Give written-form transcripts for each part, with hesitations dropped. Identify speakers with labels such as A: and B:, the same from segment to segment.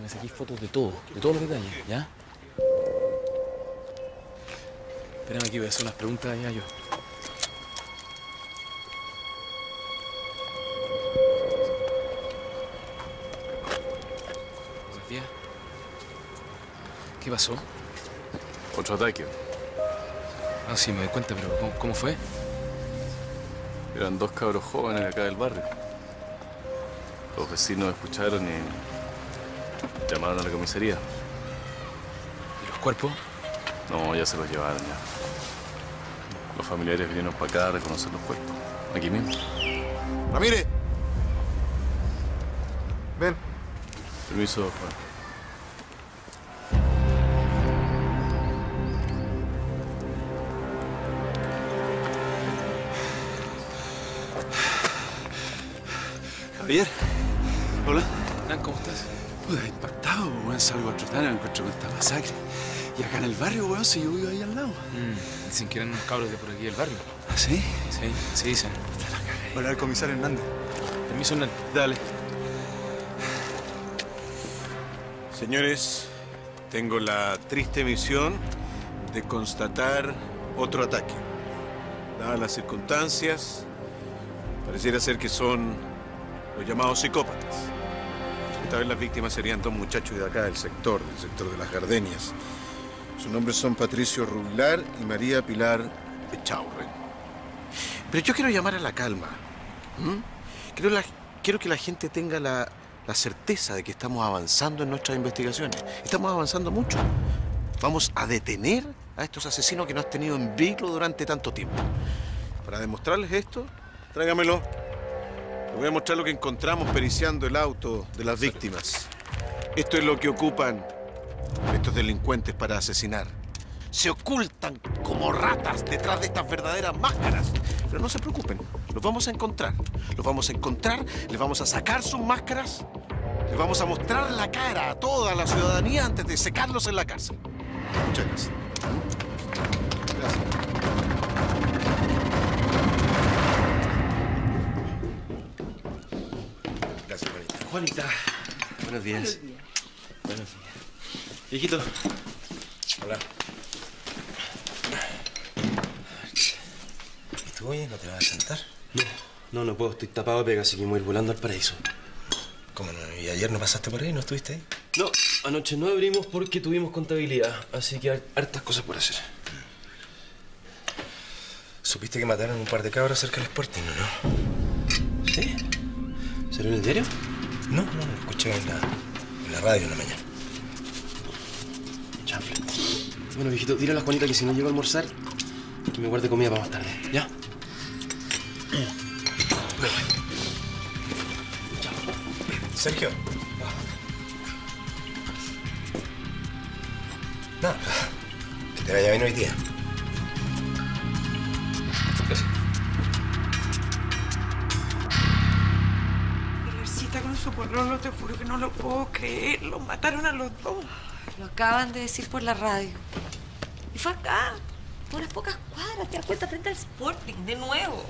A: me saquéis fotos de todo, de todos los detalles, ¿ya? Espérame aquí, voy a hacer unas preguntas ya yo. Sofía, ¿qué pasó?
B: Otro ataque.
A: Ah, sí, me doy cuenta, pero ¿cómo fue?
B: Eran dos cabros jóvenes acá del barrio. Los vecinos escucharon y llamaron a la comisaría.
A: ¿Y los cuerpos?
B: No, ya se los llevaron ya. Los familiares vinieron para acá a reconocer los cuerpos. Aquí mismo.
C: ¡Ramírez! Ven.
B: Permiso, Juan.
D: Javier, hola.
A: Hernán, ¿cómo estás?
D: Puta, impactado, weón. Salgo a trotar y me encuentro con esta masacre. Y acá en el barrio, weón, si yo vivo ahí al lado.
A: Dicen que eran unos cabros de por aquí del barrio.
D: ¿Ah, sí?
A: Sí dicen.
C: Hola, el comisario Hernández.
A: Permiso, Hernán.
D: Dale.
E: Señores, tengo la triste misión de constatar otro ataque. Dadas las circunstancias, pareciera ser que son los llamados psicópatas. Esta vez las víctimas serían dos muchachos de acá, del sector de las Gardenias. Sus nombres son Patricio Rubilar y María Pilar Echaurren. Pero yo quiero llamar a la calma. Quiero que la gente tenga la certeza de que estamos avanzando en nuestras investigaciones. Estamos avanzando mucho. Vamos a detener a estos asesinos que nos han tenido en vilo durante tanto tiempo. Para demostrarles esto, tráigamelo. Les voy a mostrar lo que encontramos periciando el auto de las víctimas. Esto es lo que ocupan estos delincuentes para asesinar. Se ocultan como ratas detrás de estas verdaderas máscaras. Pero no se preocupen, los vamos a encontrar. Los vamos a encontrar, les vamos a sacar sus máscaras, les vamos a mostrar la cara a toda la ciudadanía antes de secarlos en la cárcel. Muchas gracias. Gracias. Gracias, Juanita.
F: Juanita. Buenos días.
G: Buenos días.
F: Buenos días. Viejito.
A: Hola. ¿Y tú, oye, no te vas a sentar?
F: No puedo. Estoy tapado de pega, así que me voy a ir volando al paraíso.
A: ¿Cómo no? ¿Y ayer no pasaste por ahí? ¿No estuviste ahí?
F: No, anoche no abrimos porque tuvimos contabilidad, así que hartas cosas por hacer.
A: ¿Supiste que mataron un par de cabros cerca del Sporting, no?
F: ¿Sí? ¿Salió en el diario?
A: No, lo escuché en la radio en la mañana.
F: Chanfle. Bueno, viejito, dile a la Juanita que si no llego a almorzar, que me guarde comida para más tarde, ¿ya? Me voy. Chao.
A: Sergio. No, que te vaya bien hoy día.
F: Gracias.
G: Pilarcita con su pololo, te juro que no lo puedo creer. Los mataron a los dos.
H: Lo acaban de decir por la radio. Y fue acá, por unas pocas cuadras, te das cuenta, frente al Sporting, de nuevo.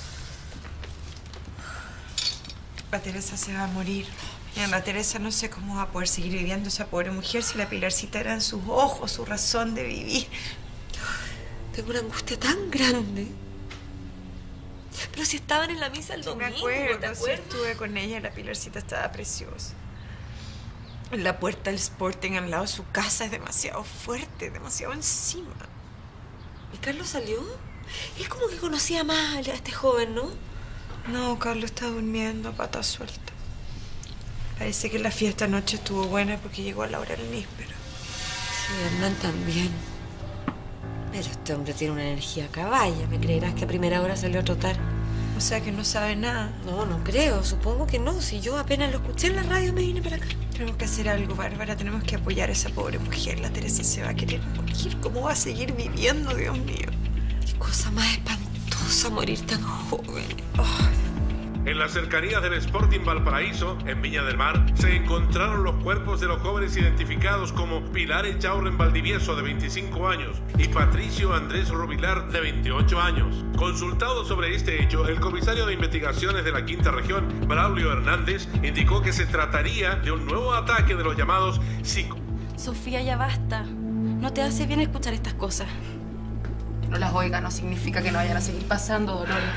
G: La Teresa se va a morir. Y la Teresa no sé cómo va a poder seguir viviendo esa pobre mujer si la Pilarcita era en sus ojos, su razón de vivir.
H: Tengo una angustia tan grande. Pero si estaban en la misa el domingo,
G: Me acuerdo,
H: ¿te
G: sí,
H: acuerdas?
G: estuve con ella y la Pilarcita estaba preciosa. La puerta del Sporting al lado de su casa es demasiado fuerte, demasiado encima.
H: ¿Y Carlos salió? Él como que conocía más a este joven, ¿no?
G: No, Carlos está durmiendo a pata suelta. Parece que la fiesta anoche estuvo buena porque llegó a la hora del níspero.
H: Sí, Hernán también. Pero este hombre tiene una energía caballa. ¿Me creerás que a primera hora salió a trotar?
G: O sea que no sabe nada.
H: No creo. Supongo que no. Si yo apenas lo escuché en la radio me vine para acá.
G: Tenemos que hacer algo, Bárbara. Tenemos que apoyar a esa pobre mujer. La Teresa se va a querer morir. ¿Cómo va a seguir viviendo, Dios mío?
H: Qué cosa más espantosa morir tan joven.
G: Oh.
I: En las cercanías del Sporting Valparaíso, en Viña del Mar, se encontraron los cuerpos de los jóvenes identificados como Pilar Echaurren Valdivieso, de 25 años, y Patricio Andrés Rovilar, de 28 años. Consultado sobre este hecho, el comisario de investigaciones de la Quinta Región, Braulio Hernández, indicó que se trataría de un nuevo ataque de los llamados psico...
J: Sofía, ya basta. No te hace bien escuchar estas cosas.
K: Que no las oiga no significa que no vayan a seguir pasando, Dolores.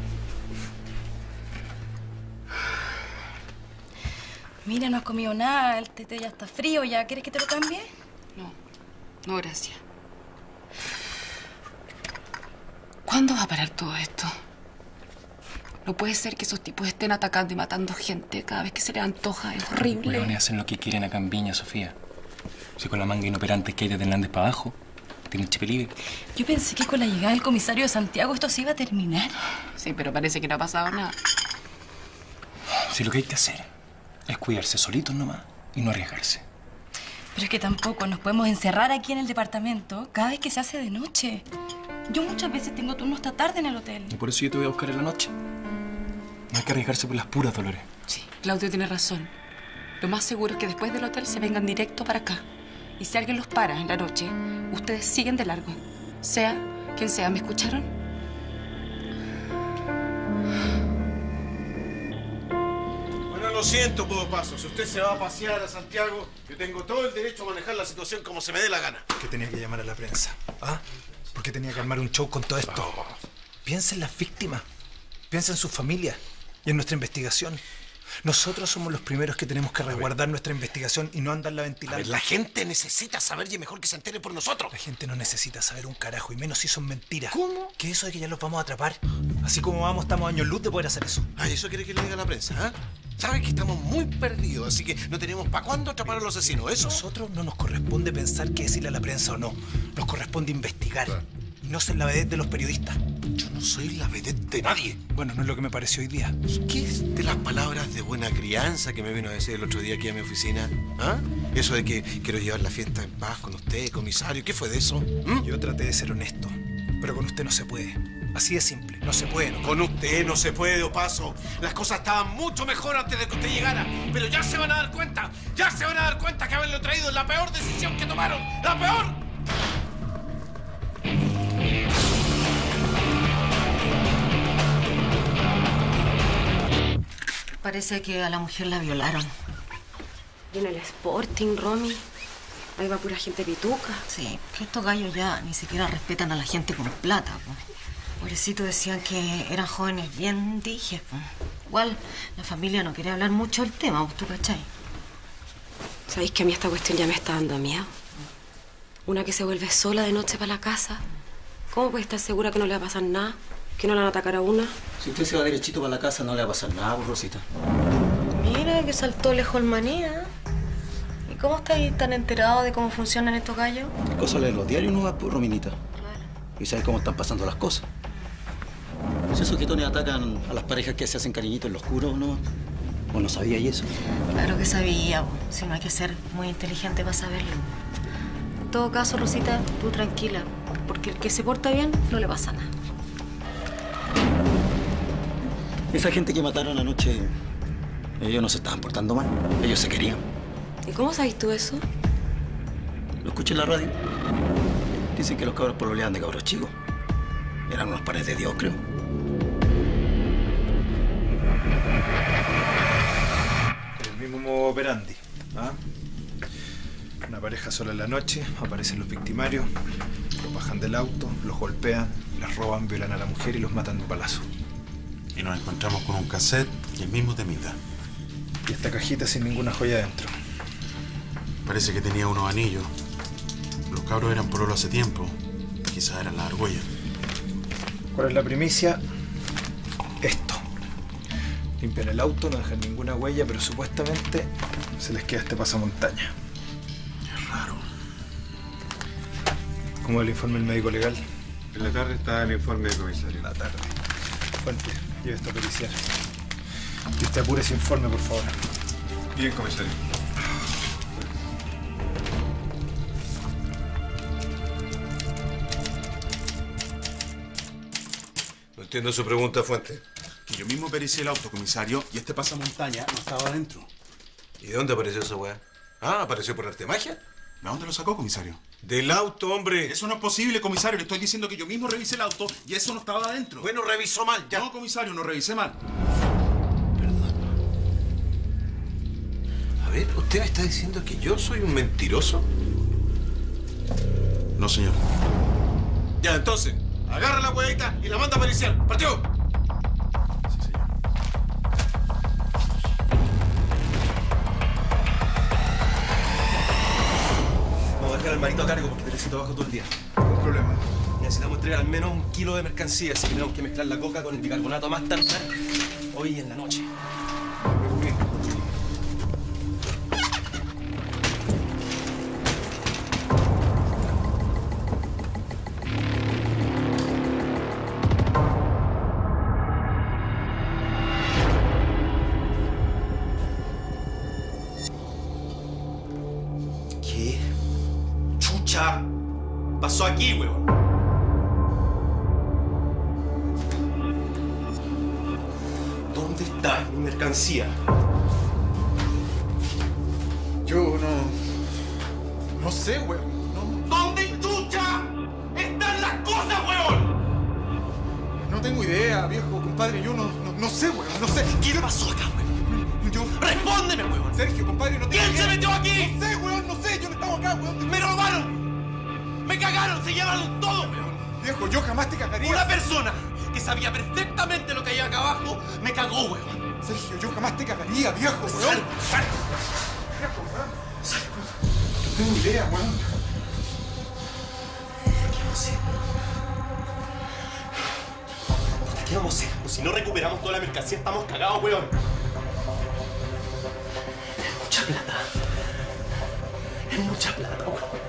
J: Mira, no has comido nada. El té ya está frío ya. ¿Quieres que te lo cambie?
K: No, gracias. ¿Cuándo va a parar todo esto? No puede ser que esos tipos estén atacando y matando gente cada vez que se les antoja. Es horrible.
A: Los hueones hacen lo que quieren acá en Viña, Sofía. Si con la manga inoperante que hay desde Hernández para abajo, tienen chip libre.
J: Yo pensé que con la llegada del comisario de Santiago esto se iba a terminar.
K: Sí, pero parece que no ha pasado nada.
A: Si lo que hay que hacer es cuidarse solitos nomás y no arriesgarse.
J: Pero es que tampoco nos podemos encerrar aquí en el departamento cada vez que se hace de noche. Yo muchas veces tengo turno hasta tarde en el hotel.
A: Y por eso yo te voy a buscar en la noche. No hay que arriesgarse por las puras, Dolores.
K: Sí, Claudio tiene razón. Lo más seguro es que después del hotel se vengan directo para acá. Y si alguien los para en la noche, ustedes siguen de largo. Sea quien sea, ¿me escucharon?
E: Bueno, lo siento, Podopaso. Si usted se va a pasear a Santiago, yo tengo todo el derecho a manejar la situación como se me dé la gana.
L: ¿Por qué tenía que llamar a la prensa? ¿Ah? ¿Por qué tenía que armar un show con todo esto? Piensa en las víctimas. Piensa en sus familias y en nuestra investigación. Nosotros somos los primeros que tenemos que resguardar nuestra investigación y no andarla ventilando.
E: A ver, la gente necesita saber y es mejor que se entere por nosotros.
L: La gente no necesita saber un carajo y menos si son mentiras.
E: ¿Cómo?
L: Que eso de que ya los vamos a atrapar. Así como vamos, estamos a años luz de poder hacer eso.
E: Ay, ¿eso quiere que le diga a la prensa, ah? Saben que estamos muy perdidos, así que no tenemos para cuándo atrapar a los asesinos, ¿eso?
L: Nosotros no nos corresponde pensar qué decirle a la prensa o no. Nos corresponde investigar. Claro. Y no ser la vedette de los periodistas.
E: Yo no soy la vedette de nadie.
L: Bueno, no es lo que me pareció hoy día.
E: ¿Qué es de las palabras de buena crianza que me vino a decir el otro día aquí a mi oficina? ¿Ah? Eso de que quiero llevar la fiesta en paz con usted, comisario. ¿Qué fue de eso?
L: Yo traté de ser honesto, pero con usted no se puede. Así de simple, no se puede. ¿No?
E: Con usted no se puede, Opaso. Las cosas estaban mucho mejor antes de que usted llegara. Pero ya se van a dar cuenta, que haberlo traído es la peor decisión que tomaron. ¡La peor!
H: Parece que a la mujer la violaron.
J: Y en el Sporting, Romy, ahí va pura gente pituca.
H: Sí, que estos gallos ya ni siquiera respetan a la gente con plata, po. Pobrecito, decían que eran jóvenes bien dijes, po. Igual la familia no quería hablar mucho del tema, ¿tú cachai?
J: ¿Sabéis que a mí esta cuestión ya me está dando miedo? Una que se vuelve sola de noche para la casa. ¿Cómo puede estar segura que no le va a pasar nada? ¿Que no la van a atacar a una?
M: Si usted se va derechito para la casa, no le va a pasar nada, pues, Rosita.
H: Mira, que saltó lejos el manía. ¿Y cómo estáis tan enterado de cómo funcionan estos gallos?
M: ¿Qué cosa leer los diarios no va, pues, Rominita?
H: Claro.
M: Y sabes cómo están pasando las cosas. Si esos guitones atacan a las parejas que se hacen cariñitos en lo oscuro, ¿no? ¿O no sabía y eso?
H: Claro que sabía, po. Si no hay que ser muy inteligente para saberlo. En todo caso, Rosita, tú tranquila. Porque el que se porta bien no le pasa nada.
M: Esa gente que mataron anoche, ellos no se estaban portando mal. Ellos se querían.
J: ¿Y cómo sabes tú eso?
M: Lo escuché en la radio. Dicen que los cabros pololeaban de cabros chicos. Eran unos pares de Dios, creo.
L: El mismo modo operandi, ¿ah? Una pareja sola en la noche, aparecen los victimarios, los bajan del auto, los golpean, les roban, violan a la mujer y los matan de un balazo.
C: Y nos encontramos con un cassette y el mismo temita.
L: Y esta cajita sin ninguna joya dentro.
C: Parece que tenía unos anillos. Los cabros eran pololos hace tiempo. Quizás eran las argollas.
L: ¿Cuál es la primicia? Esto. Limpian el auto, no dejan ninguna huella, pero supuestamente se les queda este pasamontaña.
C: Es raro.
L: ¿Cómo es el informe del médico legal?
N: En la tarde está el informe del comisario.
L: En la tarde. Fuente, lleve esto a periciar. Y usted apure ese informe, por favor.
N: Bien, comisario.
E: No entiendo su pregunta, Fuente.
C: Yo mismo pericié el auto, comisario, y este pasamontaña no estaba adentro.
O: ¿Y de dónde apareció esa weá? Ah, ¿apareció por arte de magia?
C: ¿De dónde lo sacó, comisario?
O: Del auto, hombre.
C: Eso no es posible, comisario. Le estoy diciendo que yo mismo revisé el auto y eso no estaba adentro.
O: Bueno, revisó mal, ya.
C: No, comisario, no revisé mal.
O: A ver, ¿usted me está diciendo que yo soy un mentiroso?
C: No, señor.
O: Ya, entonces, agarra la huevita y la manda a periciar. ¡Partió!
C: Sí, señor.
F: Vamos a dejar al marito a cargo porque te necesito abajo todo el día.
C: Ningún problema.
F: Necesitamos entregar al menos 1 kilo de mercancía, así que tenemos que mezclar la coca con el bicarbonato más tarde hoy en la noche. ¿Qué chucha pasó aquí, weón? ¿Dónde está mi mercancía?
C: Yo no sé, weón.
F: ¿Dónde chucha están las cosas, weón?
C: No tengo idea, viejo compadre. Yo no sé, weón. No sé.
F: ¿Qué le pasó acá, weón? ¡Respóndeme, weón!
C: Sergio, compadre, no tengo
F: ¿Quién se metió aquí?
C: No sé, weón, no sé. Yo no estaba acá, weón.
F: ¡Me robaron! ¡Me cagaron! ¡Se llevaron todo, weón!
C: Viejo, yo jamás te cagaría.
F: Una persona que sabía perfectamente lo que había acá abajo me cagó, weón.
C: Sergio, yo jamás te cagaría, viejo, weón.
F: ¡Sal!
C: Viejo, weón. No tengo idea, weón.
F: ¿Qué vamos a hacer? ¿Qué vamos a hacer? Pues si no recuperamos toda la mercancía, estamos cagados, weón. Es mucha plata. Es mucha plata, weón.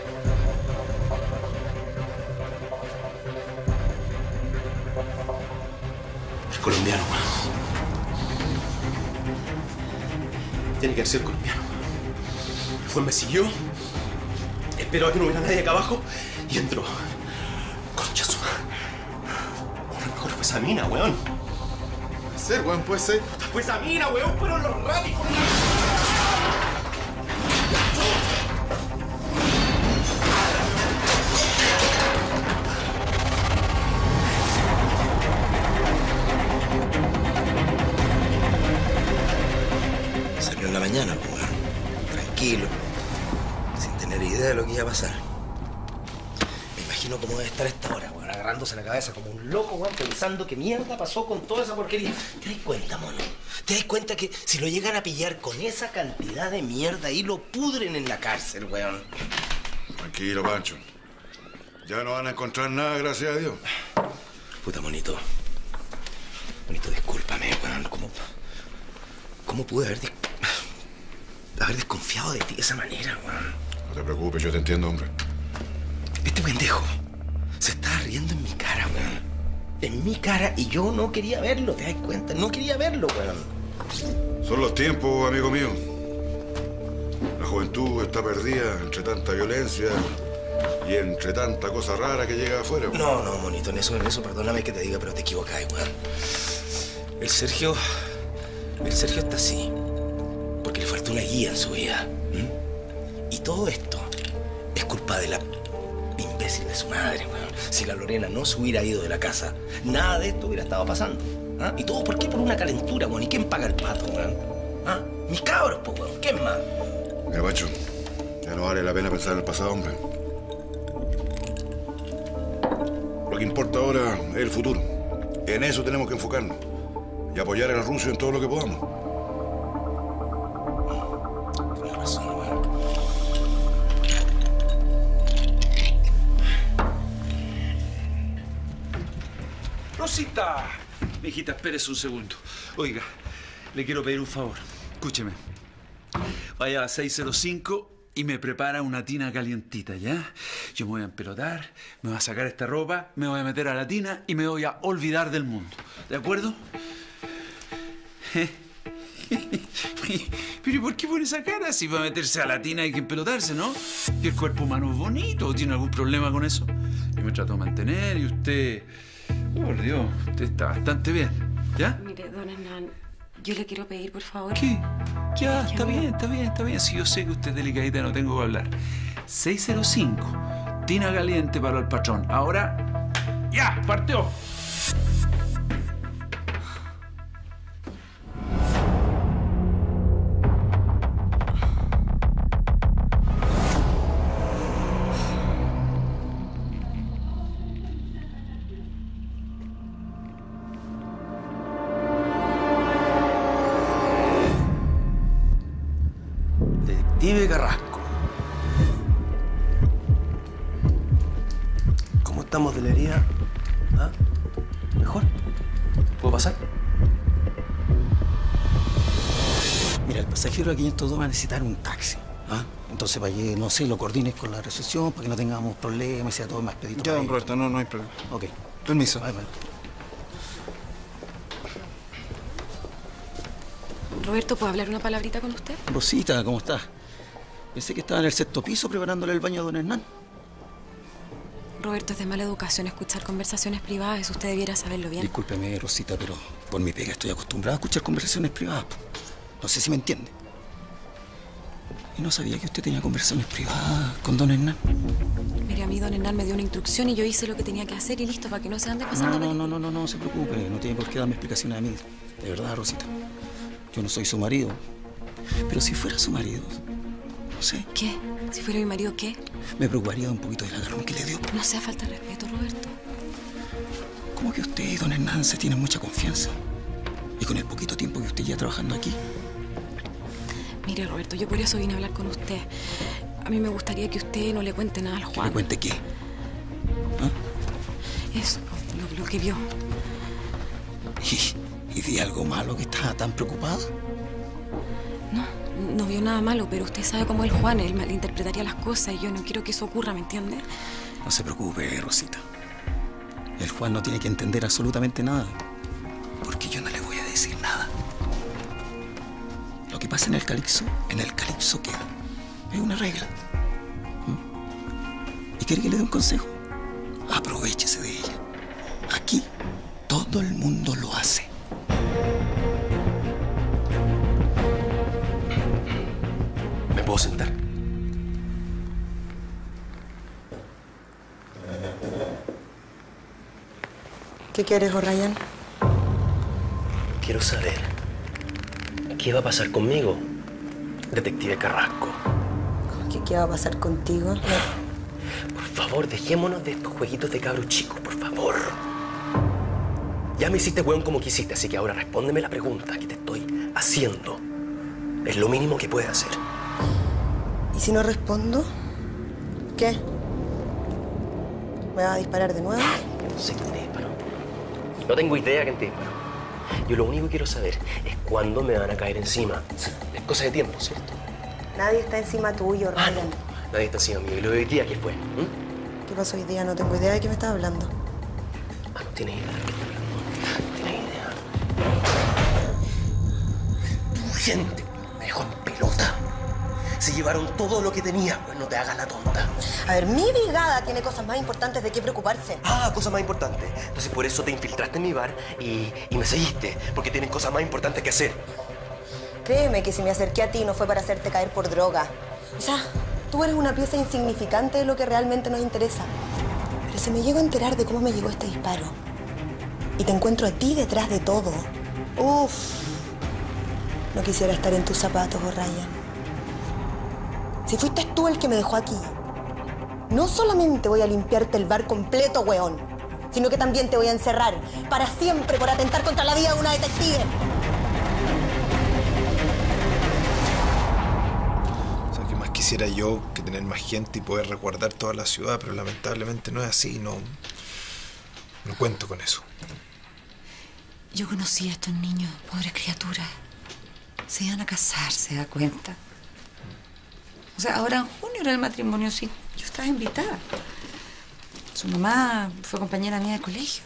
F: El colombiano, weón. Tiene que ser colombiano. Después me siguió, esperó a que no hubiera nadie acá abajo y entró. Concha su madre. A lo mejor fue esa mina, weón.
C: Puede ser, weón, puede ser.
F: Fue esa mina, weón. Fueron los rápidos.
P: Salió en la mañana, pues, weón. Tranquilo, sin tener idea de lo que iba a pasar. Me imagino cómo debe estar a esta hora, weón, agarrándose la cabeza como un loco, weón, pensando qué mierda pasó con toda esa porquería. ¿Te das cuenta, mono? ¿Te das cuenta que si lo llegan a pillar con esa cantidad de mierda ahí lo pudren en la cárcel, weón?
Q: Tranquilo, Pancho. Ya no van a encontrar nada, gracias a Dios.
P: Puta, monito. Monito, discúlpame, weón. ¿Cómo pude haber desconfiado de ti de esa manera, weón?
Q: No te preocupes, yo te entiendo, hombre.
P: Este pendejo se estaba riendo en mi cara, weón. En mi cara, y yo no quería verlo, ¿te das cuenta? No quería verlo, weón.
Q: Son los tiempos, amigo mío. La juventud está perdida entre tanta violencia y entre tanta cosa rara que llega afuera.
P: No, monito, en eso, perdóname que te diga, pero te equivocás, weón. El Sergio está así porque le faltó una guía en su vida. Y todo esto es culpa de la imbécil de su madre, weón. Si la Lorena no se hubiera ido de la casa, nada de esto hubiera estado pasando. ¿Ah? ¿Y todo por qué? Por una calentura, weón. ¿Y quién paga el pato, weón? ¿Ah? Mis cabros, po, weón. ¿Quién más?
Q: Mira, Pancho, ya no vale la pena pensar en el pasado, hombre. Lo que importa ahora es el futuro. En eso tenemos que enfocarnos y apoyar al ruso en todo lo que podamos.
P: Tienes razón, weón.
D: Rosita. Mijita, espérese un segundo. Oiga, le quiero pedir un favor. Escúcheme. Vaya a 605 y me prepara una tina calientita, ¿ya? Yo me voy a empelotar, me voy a sacar esta ropa, me voy a meter a la tina y me voy a olvidar del mundo. ¿De acuerdo? Pero ¿por qué pone esa cara? Si para meterse a la tina hay que empelotarse, ¿no? Y el cuerpo humano es bonito. ¿Tiene algún problema con eso? Yo me trato de mantener y usted... Oh, por Dios, usted está bastante bien. ¿Ya?
J: Mire, don Hernán, yo le quiero pedir, por favor...
D: ¿Qué? Ya, está bien. Si yo sé que usted es delicadita, no tengo que hablar. 605. Tina caliente para el patrón. Ahora... ¡Ya! ¡Partió!
P: Detective Carrasco. ¿Cómo estamos de la herida? ¿Ah? ¿Mejor? ¿Puedo pasar?
M: Mira, el pasajero de 502 va a necesitar un taxi. ¿Ah? Entonces, para que, no sé, lo coordines con la recepción, para que no tengamos problemas y sea todo más expedito.
L: Ya, don Roberto, no hay problema.
M: Ok.
L: Permiso.
M: Bye.
J: Roberto, ¿puedo hablar una palabrita con usted?
M: Rosita, ¿cómo estás? Pensé que estaba en el 6º piso preparándole el baño a don Hernán.
J: Roberto, es de mala educación escuchar conversaciones privadas. Eso usted debiera saberlo bien.
M: Discúlpeme, Rosita, pero por mi pega estoy acostumbrado a escuchar conversaciones privadas. No sé si me entiende. Y no sabía que usted tenía conversaciones privadas con don Hernán.
J: Mire, a mí don Hernán me dio una instrucción y yo hice lo que tenía que hacer y listo, para que no se ande pasando...
M: No se preocupe. No tiene por qué darme explicaciones a mí. De verdad, Rosita. Yo no soy su marido. Pero si fuera su marido, no sé.
J: ¿Qué? Si fuera mi marido, ¿qué?
M: Me preocuparía de un poquito del agarrón que le dio.
J: No sea falta de respeto, Roberto.
M: ¿Cómo que usted y don Hernán se tienen mucha confianza? Y con el poquito tiempo que usted lleva trabajando aquí.
J: Mire, Roberto, yo por eso vine a hablar con usted. A mí me gustaría que usted no le cuente nada al Juan.
M: ¿Que le cuente qué? ¿Ah?
J: Eso, lo que vio.
M: ¿Y di algo malo que estaba tan preocupada?
J: No vio nada malo, pero usted sabe cómo es el Juan. Él malinterpretaría las cosas y yo no quiero que eso ocurra, ¿me entiende?
M: No se preocupe, Rosita. El Juan no tiene que entender absolutamente nada. Porque yo no le voy a decir nada. Lo que pasa en el calipso queda. Es una regla. ¿Y quiere que le dé un consejo? Aprovechese de ella. Aquí todo el mundo lo hace.
P: ¿Me puedo sentar?
G: ¿Qué quieres, O'Ryan?
P: Quiero saber qué va a pasar conmigo, detective Carrasco.
G: ¿Qué va a pasar contigo?
P: Por favor, dejémonos de estos jueguitos de cabros chicos, por favor. Ya me hiciste hueón como quisiste, así que ahora respóndeme la pregunta que te estoy haciendo. Es lo mínimo que puedes hacer.
G: ¿Y si no respondo? ¿Qué? ¿Me vas a disparar de nuevo?
P: No sé quién te disparó. No tengo idea quién te disparó. Yo lo único que quiero saber es cuándo me van a caer encima. Es cosa de tiempo, ¿cierto?
G: Nadie está encima tuyo, Ryan.
P: No. Nadie está encima mío. ¿Y lo de hoy día qué fue?
G: ¿Qué pasó hoy día? No tengo idea de qué me estás hablando.
P: No tienes idea de qué estás hablando. No tienes idea. Tu gente me dejó en pelota. Se llevaron todo lo que tenía, pues no te hagas la tonta.
G: A ver, mi brigada tiene cosas más importantes de qué preocuparse.
P: Ah, cosas más importantes. Entonces por eso te infiltraste en mi bar y me seguiste, porque tienes cosas más importantes que hacer.
G: Créeme que si me acerqué a ti no fue para hacerte caer por droga. O sea, tú eres una pieza insignificante de lo que realmente nos interesa. Pero si me llego a enterar de cómo me llegó este disparo y te encuentro a ti detrás de todo, ¡uf! No quisiera estar en tus zapatos, O'Ryan. Si fuiste tú el que me dejó aquí, no solamente voy a limpiarte el bar completo, weón, sino que también te voy a encerrar para siempre por atentar contra la vida de una detective.
L: O sea, ¿qué más quisiera yo que tener más gente y poder resguardar toda la ciudad? Pero lamentablemente no es así, no cuento con eso.
R: Yo conocí a estos niños, pobres criaturas. Se iban a casar, ¿se da cuenta? O sea, ahora en junio era el matrimonio, sí. Yo estaba invitada. Su mamá fue compañera mía de colegio.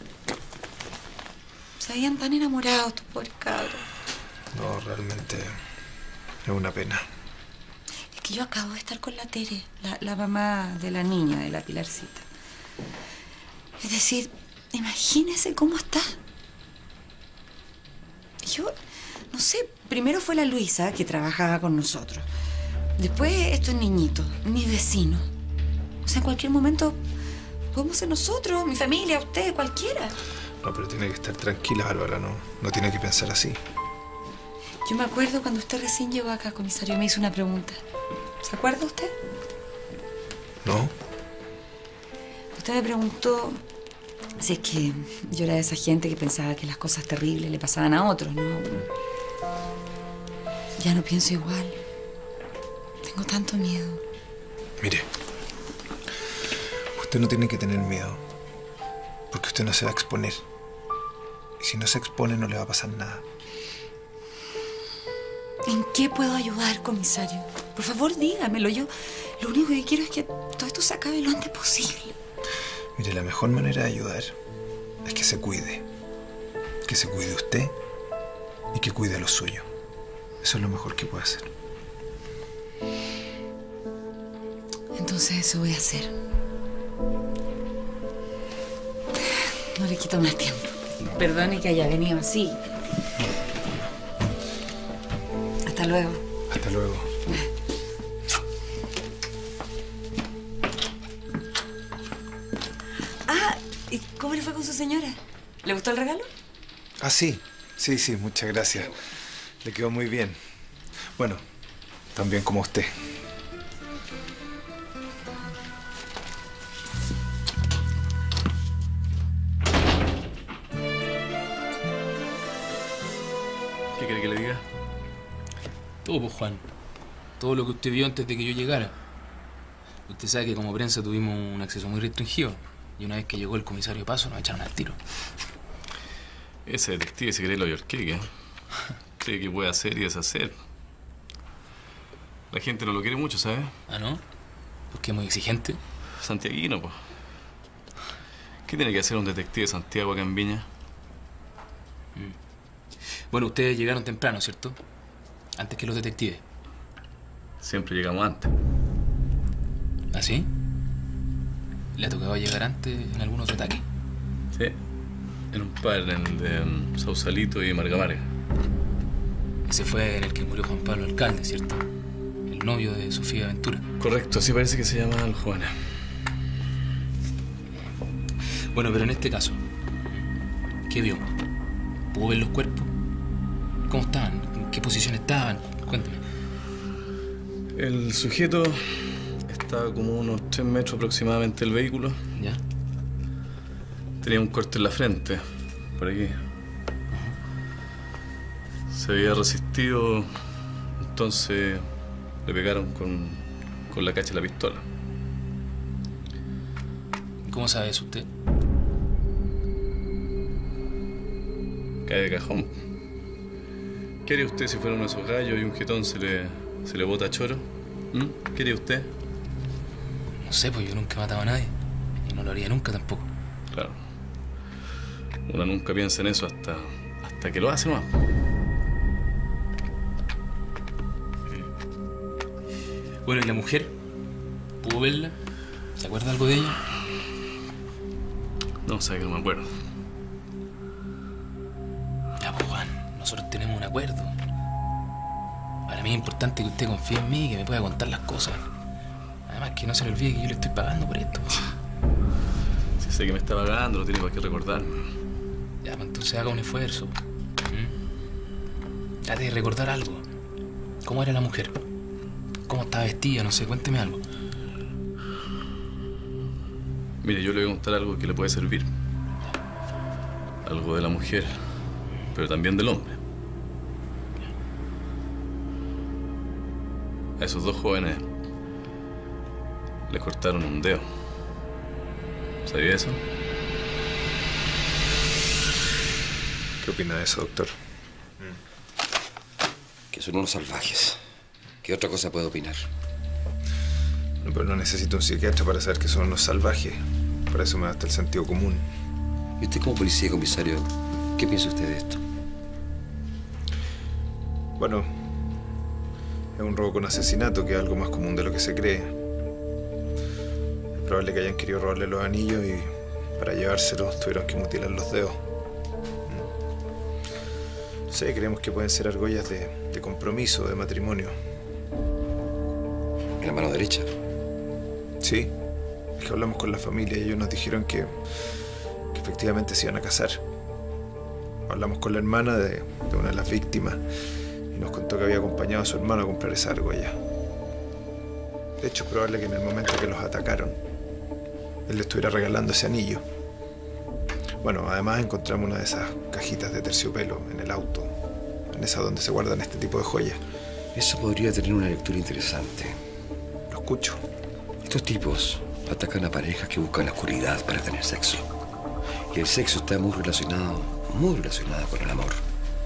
R: Se veían tan enamorados, estos pobres cabros.
L: No, realmente es una pena.
R: Es que yo acabo de estar con la Tere, la mamá de la niña, de la Pilarcita. Es decir, imagínese cómo está. yo, no sé, primero fue la Luisa, que trabajaba con nosotros. Después estos niñitos, mis vecinos. O sea, en cualquier momento podemos ser nosotros, mi familia, usted, cualquiera.
L: No, pero tiene que estar tranquila, Bárbara, no tiene que pensar así.
R: Yo me acuerdo cuando usted recién llegó acá, comisario, y me hizo una pregunta. ¿Se acuerda usted?
L: ¿No?
R: Usted me preguntó si es que yo era de esa gente que pensaba que las cosas terribles le pasaban a otros, ¿no? Ya no pienso igual. Tengo tanto miedo.
L: Mire, usted no tiene que tener miedo, porque usted no se va a exponer. Y si no se expone, no le va a pasar nada.
R: ¿En qué puedo ayudar, comisario? Por favor, dígamelo. Yo lo único que quiero es que todo esto se acabe lo antes posible.
L: Mire, la mejor manera de ayudar es que se cuide. Que se cuide usted y que cuide a los suyos. Eso es lo mejor que puede hacer.
R: Entonces eso voy a hacer. No le quito más tiempo. Perdone que haya venido así. Hasta luego.
L: Hasta luego.
R: Ah, ¿y cómo le fue con su señora? ¿Le gustó el regalo?
L: Ah, sí. Sí, muchas gracias. Le quedó muy bien. Bueno, tan bien como usted.
B: ¿Qué quiere que le diga?
A: Todo, pues, Juan. Todo lo que usted vio antes de que yo llegara. Usted sabe que como prensa tuvimos un acceso muy restringido. Y una vez que llegó el comisario Paso, nos echaron al tiro.
B: Ese detective se cree lo yorqueque. Cree que puede hacer y deshacer. La gente no lo quiere mucho, ¿sabes?
A: ¿Ah, no? ¿Por qué es muy exigente?
B: Santiaguino, pues. ¿Qué tiene que hacer un detective de Santiago acá en Viña?
A: Bueno, ustedes llegaron temprano, ¿cierto? Antes que los detectives.
B: Siempre llegamos antes.
A: ¿Ah, sí? ¿Le ha tocado llegar antes en algún otro ataque?
B: Sí. En un par, en el de Sausalito y Margamarga.
A: Ese fue en el que murió Juan Pablo Alcalde, ¿cierto? El novio de Sofía Ventura.
B: Correcto, así parece que se llama el joven.
A: Bueno, pero en este caso, ¿qué vio? ¿Pudo ver los cuerpos? ¿Cómo estaban? ¿En qué posición estaban? Cuéntame.
B: El sujeto estaba como unos 3 metros aproximadamente del vehículo.
A: ¿Ya?
B: Tenía un corte en la frente, por aquí. Se había resistido, entonces le pegaron con la cacha de la pistola.
A: ¿Cómo sabe eso usted?
B: Cae de cajón. ¿Qué haría usted si fuera uno de esos gallos y un jetón se le bota choro? ¿Qué haría usted?
A: No sé, pues yo nunca he matado a nadie. Y no lo haría nunca tampoco.
B: Claro. Uno nunca piensa en eso hasta que lo hace nomás.
A: Bueno, ¿y la mujer? ¿Pudo verla? ¿Se acuerda algo de ella?
B: No, sabe que no me acuerdo.
A: Ya, pues, Juan, nosotros tenemos un acuerdo. Para mí es importante que usted confíe en mí y que me pueda contar las cosas. Además, que no se le olvide que yo le estoy pagando por esto.
B: Si sé que me está pagando, no tiene por qué recordarme.
A: Ya, pues entonces haga un esfuerzo. Trate de recordar algo. ¿Cómo era la mujer? ¿Cómo estaba vestida? No sé, cuénteme algo.
B: Mire, yo le voy a contar algo que le puede servir. Algo de la mujer, pero también del hombre. A esos dos jóvenes les cortaron un dedo. ¿Sabía eso?
L: ¿Qué opina de eso, doctor?
P: Que son unos salvajes. ¿Qué otra cosa puedo opinar?
L: No, pero no necesito un psiquiatra para saber que son unos salvajes. Para eso me basta el sentido común.
P: ¿Y usted como policía, comisario, qué piensa usted de esto?
L: Bueno, es un robo con asesinato, que es algo más común de lo que se cree. Es probable que hayan querido robarle los anillos y para llevárselos tuvieron que mutilar los dedos. Sí, creemos que pueden ser argollas de compromiso, de matrimonio.
M: ¿En la mano derecha?
L: Sí. Es que hablamos con la familia y ellos nos dijeron que efectivamente se iban a casar. Hablamos con la hermana de una de las víctimas y nos contó que había acompañado a su hermano a comprar esa argolla. De hecho, es probable que en el momento que los atacaron, él le estuviera regalando ese anillo. Bueno, además encontramos una de esas cajitas de terciopelo en el auto, en esa donde se guardan este tipo de joyas.
M: Eso podría tener una lectura interesante.
L: Lo escucho.
M: Estos tipos atacan a parejas que buscan la oscuridad para tener sexo. Y el sexo está muy relacionado con el amor.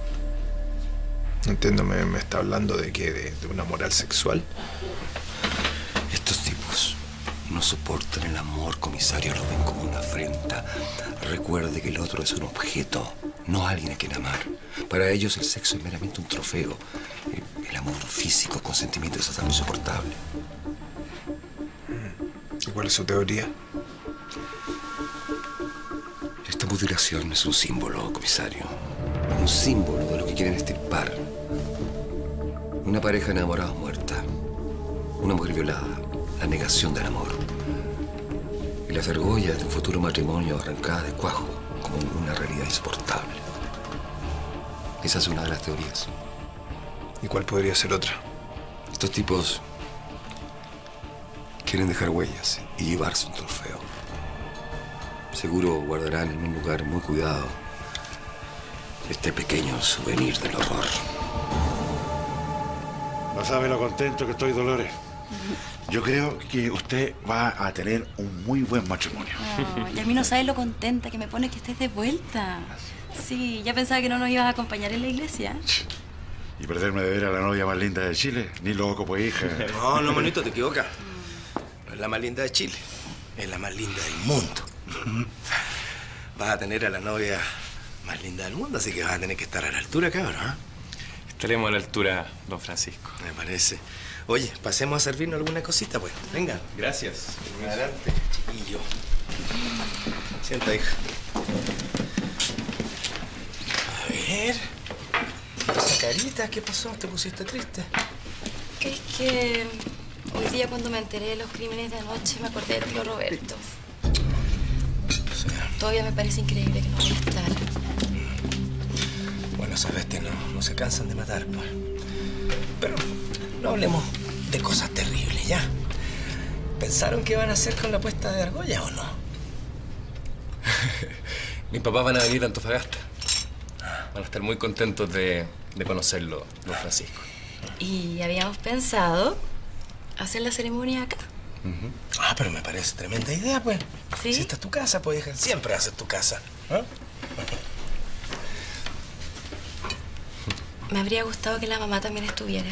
L: No entiendo, ¿me está hablando de qué? ¿De una moral sexual?
M: Estos tipos no soportan el amor, comisario, lo ven como una afrenta. Recuerde que el otro es un objeto, no alguien a quien amar. Para ellos el sexo es meramente un trofeo. El amor físico con sentimientos es algo insoportable.
L: ¿Y cuál es su teoría?
M: Esta mutilación es un símbolo, comisario. Un símbolo de lo que quieren extirpar. Una pareja enamorada muerta. Una mujer violada. La negación del amor. Y las argollas de un futuro matrimonio arrancadas de cuajo como una realidad insoportable. Esa es una de las teorías.
L: ¿Y cuál podría ser otra?
M: Estos tipos quieren dejar huellas y llevarse un trofeo. Seguro guardarán en un lugar muy cuidado este pequeño souvenir del horror.
Q: No sabe lo contento que estoy, Dolores. Yo creo que usted va a tener un muy buen matrimonio.
S: Oh, y a mí no sabes lo contenta que me pone que estés de vuelta. Sí, ya pensaba que no nos ibas a acompañar en la iglesia.
Q: Y perderme de ver a la novia más linda de Chile, ni loco, pues, hija.
P: No, manito, te equivocas. No es la más linda de Chile, es la más linda del mundo. Vas a tener a la novia más linda del mundo, así que vas a tener que estar a la altura, cabrón. ¿Eh?
F: Estaremos a la altura, don Francisco.
P: Me parece. Oye, pasemos a servirnos alguna cosita, pues. Venga.
F: Gracias.
P: Adelante, chiquillo. Sienta, hija. A ver. Esa carita, ¿qué pasó? ¿Te pusiste triste?
S: Es que hoy día cuando me enteré de los crímenes de anoche me acordé del tío Roberto. Todavía me parece increíble que no vaya a estar.
P: Bueno, esas bestias no se cansan de matar, pues. Pero no hablemos de cosas terribles, ¿ya? ¿Pensaron qué van a hacer con la puesta de argolla o no?
F: Mis papás van a venir a Antofagasta. Van a estar muy contentos de conocerlo, don Francisco.
S: Y habíamos pensado hacer la ceremonia acá.
P: Ah, pero me parece tremenda idea, pues.
S: ¿Sí?
P: Si esta es tu casa, pues, hija. Siempre haces tu casa, ¿no?
S: Me habría gustado que la mamá también estuviera.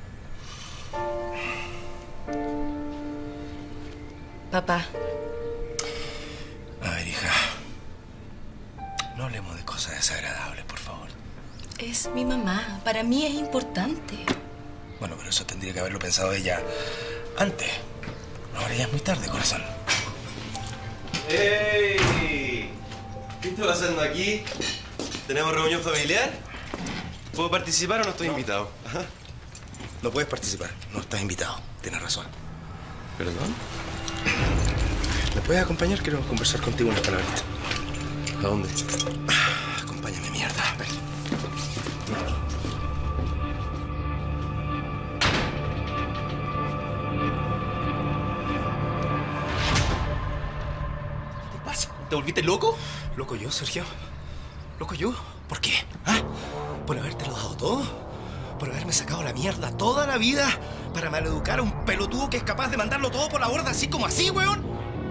S: Papá.
P: A ver, hija. No hablemos de cosas desagradables, por favor.
S: Es mi mamá. Para mí es importante.
P: Bueno, pero eso tendría que haberlo pensado ella antes. Ahora ya es muy tarde, corazón.
F: ¡Ey! ¿Qué estás haciendo aquí? ¿Tenemos reunión familiar? ¿Puedo participar o no estoy invitado? Ajá.
P: No puedes participar. No estás invitado. Tienes razón.
F: ¿Perdón?
P: ¿Me puedes acompañar? Quiero conversar contigo unas palabritas.
F: ¿A dónde?
P: Acompáñame, mierda. Ven.
F: ¿Qué pasa? ¿Te volviste loco?
P: ¿Loco yo, Sergio? ¿Loco yo? ¿Por qué? ¿Ah? ¿Por habértelo dado todo? ¿Por haberme sacado la mierda toda la vida para maleducar a un pelotudo que es capaz de mandarlo todo por la borda así como así, weón?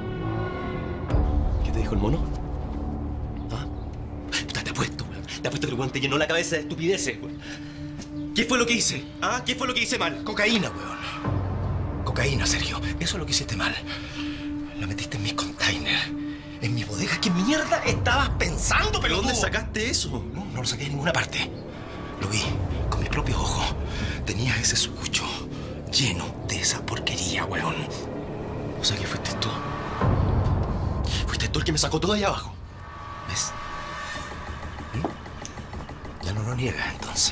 F: ¿Qué te dijo el mono? ¿Ah? Te apuesto, weón. Te apuesto que el weón te llenó la cabeza de estupideces, weón. ¿Qué fue lo que hice? ¿Ah? ¿Qué fue lo que hice mal?
P: Cocaína, weón. Cocaína, Sergio. Eso es lo que hiciste mal. La metiste en mis containers. En mi bodega. ¿Qué mierda estabas pensando, pelotudo?
F: ¿Dónde sacaste eso?
P: No lo saqué de ninguna parte. Lo vi con mis propios ojos. Tenías ese sucucho lleno de esa porquería, weón.
F: O sea que fuiste tú. Fuiste tú el que me sacó todo ahí abajo.
P: ¿Ves? ¿Mm? Ya no lo niegas, entonces.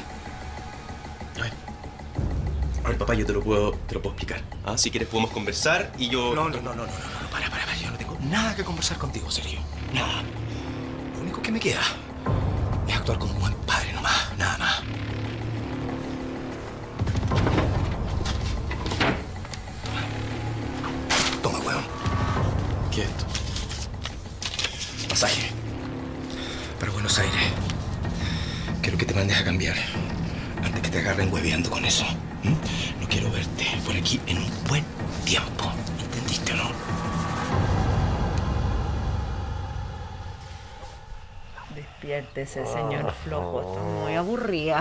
P: A ver, papá, yo te lo puedo explicar. ¿Ah? Si quieres podemos conversar y yo... No, para. Yo no tengo nada que conversar contigo, Sergio. Nada. Lo único que me queda es actuar como un buen padre nomás, nada más. Toma, weón.
E: ¿Qué es esto?
P: Pasaje. Para Buenos Aires. Quiero que te mandes a cambiar antes que te agarren hueveando con eso. No quiero verte por aquí en un buen tiempo. ¿Entendiste o no?
R: Despiértese, señor flojo. Estoy muy aburrida.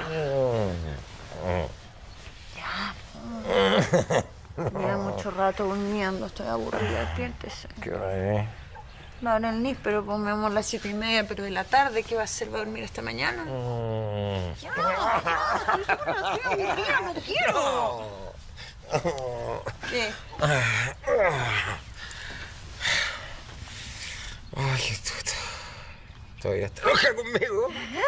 R: Lleva mucho rato durmiendo. Estoy aburrida. Despiértese.
M: ¿Qué hora es?
R: La hora del níspero, pues mi amor, las 7:30, pero de la tarde, ¿qué va a hacer? ¿Va a dormir esta mañana? Ya, estoy aburrida, no quiero. ¿Qué?
M: Ay, ¿todavía estás enojada conmigo?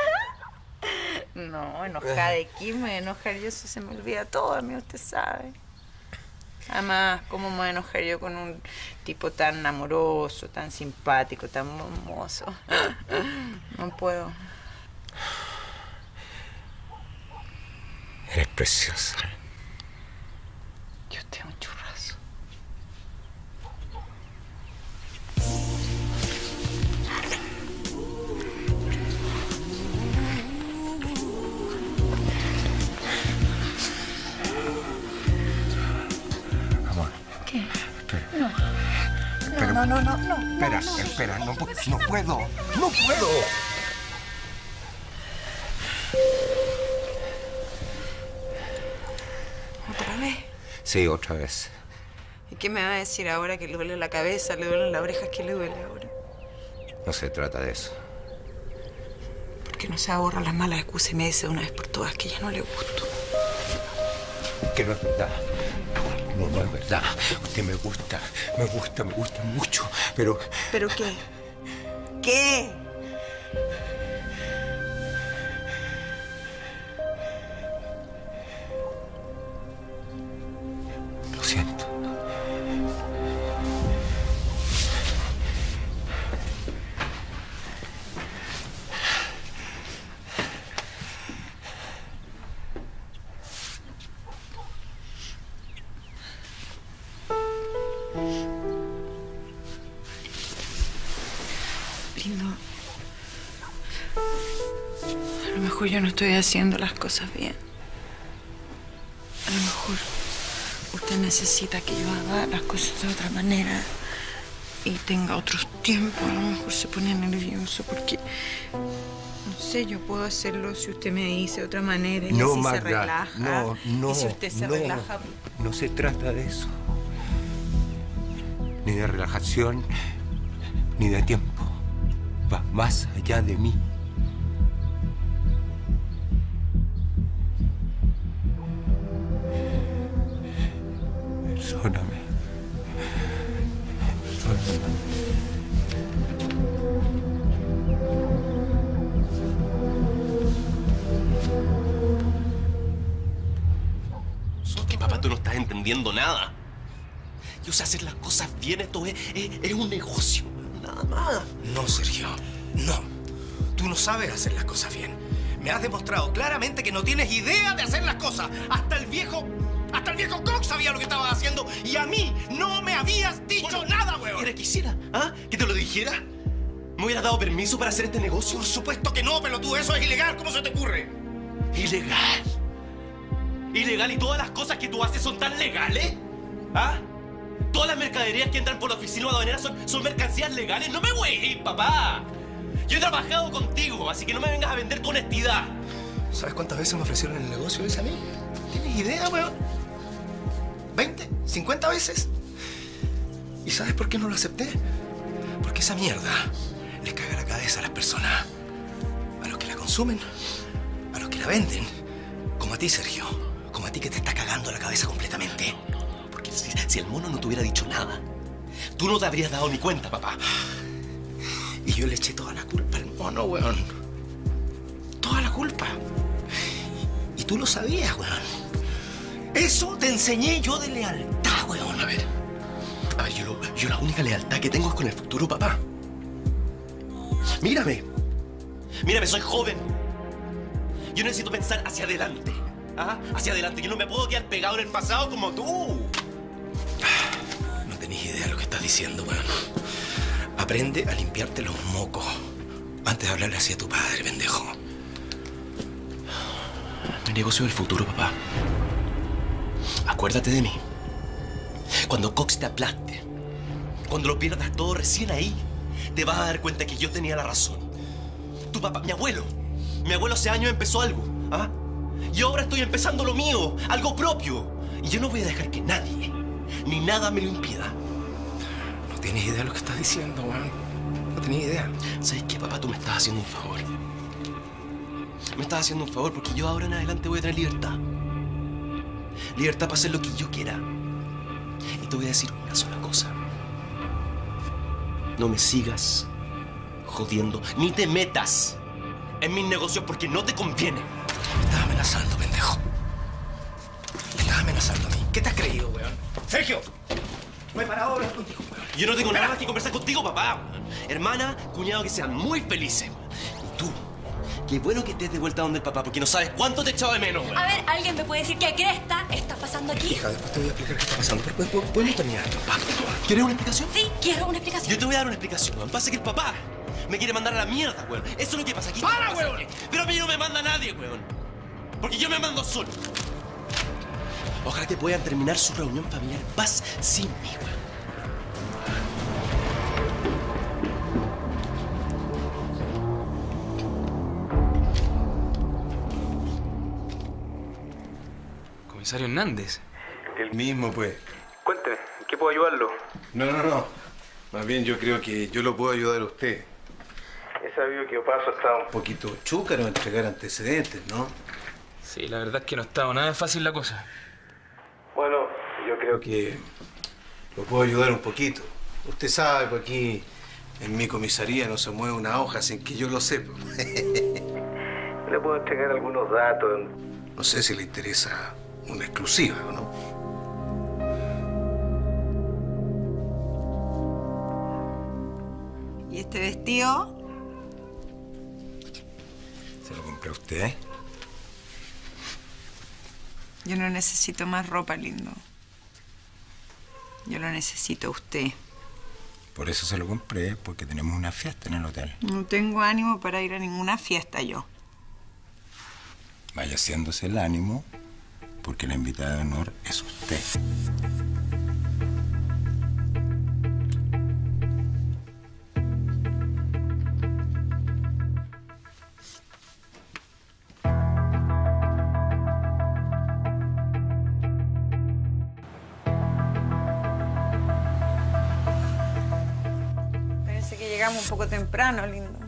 R: No, enojada de aquí, me voy a enojar yo si se me olvida todo, a mí usted sabe. Además, ¿cómo me voy a enojar yo con un tipo tan amoroso, tan simpático, tan hermoso? No puedo.
M: Eres preciosa.
R: Yo tengo un churrazo. ¿Qué?
M: Espera.
R: No.
M: Espera, no puedo. ¡No puedo!
R: ¿Otra vez?
M: Sí, otra vez.
R: ¿Y qué me va a decir ahora que le duele la cabeza, le duelen las orejas? ¿Qué le duele ahora?
M: No se trata de eso.
R: ¿Por qué no se ahorra las malas excusas y me dice de una vez por todas que ya no le gusto?
M: Que no es verdad. No es verdad. Usted me gusta mucho, pero...
R: ¿Pero qué? ¿Qué?
M: Lo siento.
R: Lindo. A lo mejor yo no estoy haciendo las cosas bien. A lo mejor usted necesita que yo haga las cosas de otra manera y tenga otros tiempos. A lo mejor se pone nervioso porque... No sé, yo puedo hacerlo si usted me dice de otra manera y
M: No,
R: así
M: Magda,
R: se relaja.
M: no.
R: Y si usted se relaja...
M: No se trata de eso. Ni de relajación, ni de tiempo. Va más allá de mí. Perdóname.
P: Que papá, tú no estás entendiendo nada. Yo sé hacer las cosas bien, esto es un negocio, nada más.
F: No, Sergio, no. Tú no sabes hacer las cosas bien. Me has demostrado claramente que no tienes idea de hacer las cosas. Hasta el viejo Cox sabía lo que estabas haciendo y a mí no me habías dicho nada, weón.
P: ¿Qué quisiera? ¿Ah? ¿Que te lo dijera? ¿Me hubieras dado permiso para hacer este negocio?
F: Por supuesto que no, pelotudo. Eso es ilegal. ¿Cómo se te ocurre?
P: ¿Ilegal? ¿Ilegal? ¿Y todas las cosas que tú haces son tan legales? ¿Ah? ¿Todas las mercaderías que entran por la oficina aduanera son mercancías legales? ¡No me güey, papá! Yo he trabajado contigo, así que no me vengas a vender tu honestidad.
F: ¿Sabes cuántas veces me ofrecieron el negocio ese a mí? ¿Tienes idea, weón? ¿20? ¿50 veces? ¿Y sabes por qué no lo acepté? Porque esa mierda les caga la cabeza a las personas. A los que la consumen, a los que la venden. Como a ti, Sergio. Como a ti que te está cagando la cabeza completamente.
P: Porque si el mono no te hubiera dicho nada, tú no te habrías dado ni cuenta, papá.
F: Y yo le eché toda la culpa al mono, weón.
P: toda la culpa. Y tú lo sabías, weón. Eso te enseñé yo de lealtad, weón. A ver, yo la única lealtad que tengo es con el futuro papá. Mírame. Mírame, soy joven. Yo necesito pensar hacia adelante. ¿Ah? Hacia adelante. Yo no me puedo quedar pegado en el pasado como tú. No tenés idea de lo que estás diciendo, weón. Aprende a limpiarte los mocos antes de hablarle así a tu padre, pendejo. Mi negocio es el futuro, papá. Acuérdate de mí. Cuando Cox te aplaste, cuando lo pierdas todo, recién ahí te vas a dar cuenta que yo tenía la razón. Tu papá, mi abuelo hace años empezó algo, ¿ah? Y ahora estoy empezando lo mío, algo propio. Y yo no voy a dejar que nadie, ni nada me lo impida. No tienes idea de lo que estás diciendo, weón. No tienes idea. ¿Sabes qué, papá? Tú me estás haciendo un favor. Me estás haciendo un favor porque yo ahora en adelante voy a tener libertad. Libertad para hacer lo que yo quiera. Y te voy a decir una sola cosa. No me sigas jodiendo, ni te metas en mis negocios porque no te conviene. Me estás amenazando, pendejo. Me estás amenazando a mí. ¿Qué te has creído, weón? ¡Sergio! No he parado de hablar contigo, weón. Yo no tengo nada más que conversar contigo, papá. Hermana, cuñado, que sean muy felices. Y tú, qué bueno que estés de vuelta donde el papá, porque no sabes cuánto te he echado de menos, weón.
S: A ver, ¿alguien me puede decir qué cresta está pasando aquí?
P: Hija, después te voy a explicar qué está pasando. Pero ¿podemos terminar esto, papá? ¿Quieres una explicación?
S: Sí, quiero una explicación.
P: Yo te voy a dar una explicación, weón. Pasa que el papá me quiere mandar a la mierda, weón. Eso es lo que pasa aquí. ¡Para, weón! Pero a mí no me manda nadie, weón. Porque yo me mando solo. Ojalá que puedan terminar su reunión familiar en paz sin mí, weón.
A: Comisario Hernández.
N: El mismo, pues.
A: Cuénteme, ¿en qué puedo ayudarlo?
N: No. Más bien yo creo que yo lo puedo ayudar a usted. He sabido que Opaso estaba un poquito chúcaro en entregar antecedentes, ¿no?
A: Sí, la verdad es que no ha estado nada fácil la cosa.
N: Bueno, yo creo que lo puedo ayudar un poquito. Usted sabe, pues aquí en mi comisaría no se mueve una hoja sin que yo lo sepa. Le puedo entregar algunos datos. No sé si le interesa una exclusiva o no.
R: ¿Y este vestido?
P: ¿Se lo compré a usted?
R: Yo no necesito más ropa, lindo. Yo lo necesito a usted.
T: Por eso se lo compré, porque tenemos una fiesta en el hotel.
R: No tengo ánimo para ir a ninguna fiesta yo.
T: Vaya haciéndose el ánimo, porque la invitada de honor es usted.
R: Parece que llegamos un poco temprano, lindo.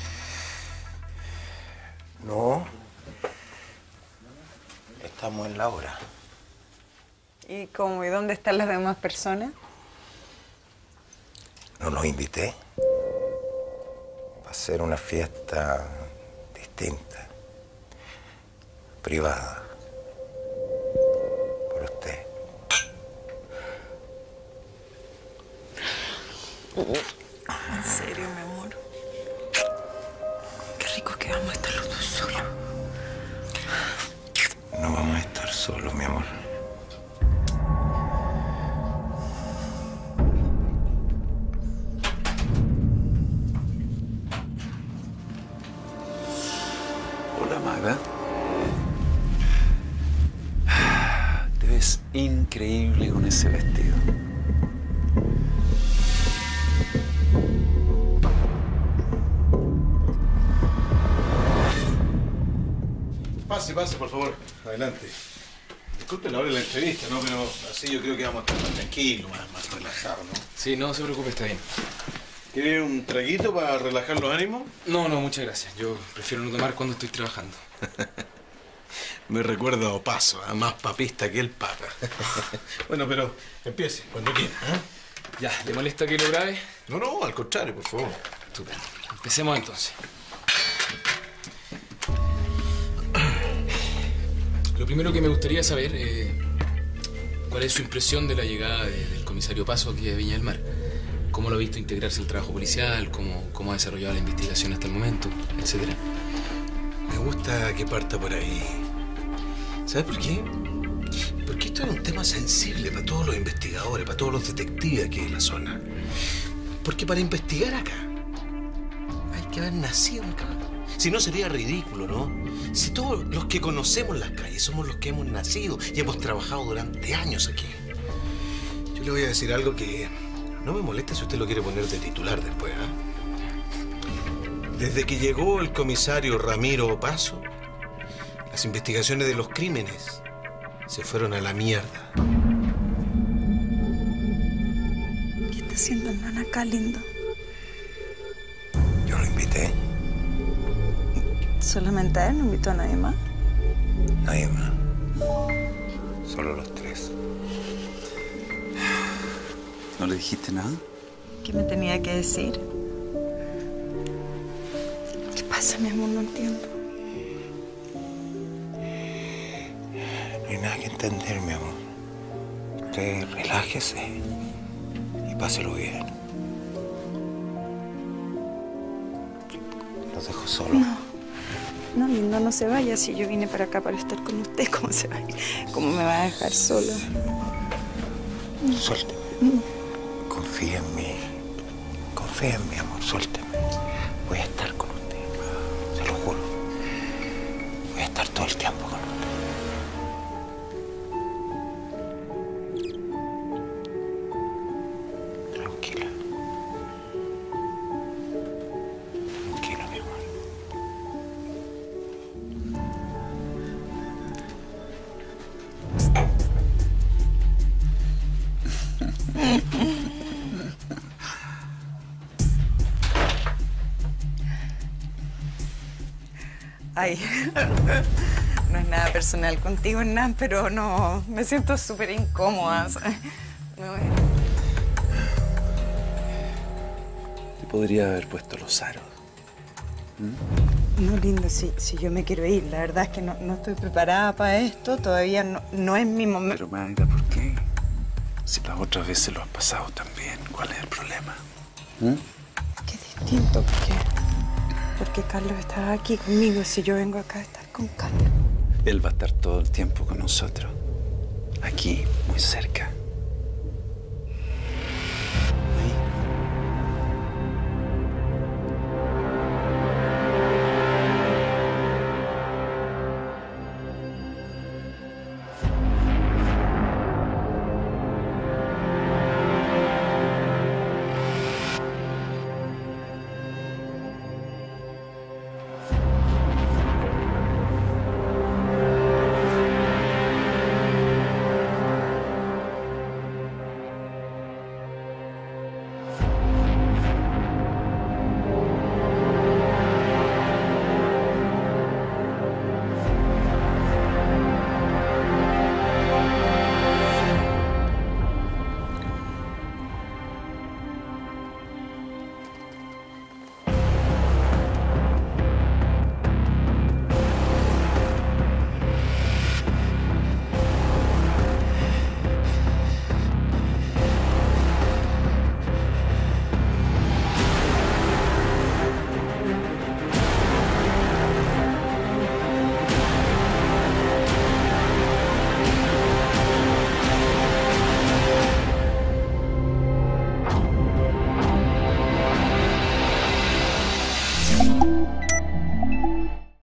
T: No. Estamos en la hora.
R: ¿Y cómo? ¿Y dónde están las demás personas?
T: No los invité. Va a ser una fiesta distinta, privada, por usted.
R: ¿En serio, mi amor? Qué rico que vamos a estar los dos solos.
T: No vamos a estar solos, mi amor.
D: Hola, Maga. Te ves increíble con ese vestido.
N: Pase, por favor. Adelante. Disculpe la hora de la entrevista, ¿no? Pero así yo creo que vamos a estar más tranquilos, más relajados, ¿no?
A: Sí, no se preocupe, está bien.
N: ¿Quiere un traguito para relajar los ánimos?
A: No, muchas gracias. Yo prefiero no tomar cuando estoy trabajando.
N: Me recuerda a Opaso, más papista que el Papa. Bueno, pero empiece, cuando quiera.
A: Ya, ¿le molesta que lo grabe?
N: No, al contrario, por favor.
A: Estupendo. Empecemos entonces. Lo primero que me gustaría saber cuál es su impresión de la llegada del comisario Paso aquí a Viña del Mar. ¿Cómo lo ha visto integrarse al trabajo policial? ¿Cómo ha desarrollado la investigación hasta el momento? Etcétera.
N: Me gusta que parta por ahí. ¿Sabes por qué? Porque esto es un tema sensible para todos los investigadores, para todos los detectives aquí en la zona. Porque para investigar acá hay que haber nacido acá. Si no, sería ridículo, ¿no? Si todos los que conocemos las calles somos los que hemos nacido y hemos trabajado durante años aquí. Yo le voy a decir algo que no me molesta si usted lo quiere poner de titular después, ¿eh? Desde que llegó el comisario Ramiro Paso, las investigaciones de los crímenes se fueron a la mierda.
R: ¿Qué está haciendo Hernán acá, lindo?
T: Yo lo invité.
R: ¿Solamente a él? ¿No invitó a nadie más?
T: Nadie más. Solo los tres.
D: ¿No le dijiste nada?
R: ¿Qué me tenía que decir? ¿Qué pasa, mi amor? No entiendo.
T: No hay nada que entender, mi amor. Usted relájese y páselo bien. Los dejo solo.
R: No, lindo, no se vaya. Si yo vine para acá para estar con usted, ¿cómo se va? ¿Cómo me va a dejar sola?
T: Suélteme. Confía en mí. Confía en mí, amor. Suélteme. Voy a estar con usted. Se lo juro. Voy a estar todo el tiempo con usted. Tranquila. Tranquila, mi amor.
R: Ay, no es nada personal contigo, Hernán, pero no, me siento súper incómoda. ¿Sabes?
D: Te podría haber puesto los aros.
R: No, lindo, si yo me quiero ir. La verdad es que no estoy preparada para esto. Todavía no es mi momento.
D: Pero, Mayra, ¿por qué? Si las otras veces lo has pasado tan bien, ¿cuál es el problema?
R: Qué distinto, porque Carlos estaba aquí conmigo. Si yo vengo acá a estar con Carlos.
D: Él va a estar todo el tiempo con nosotros. Aquí, muy cerca.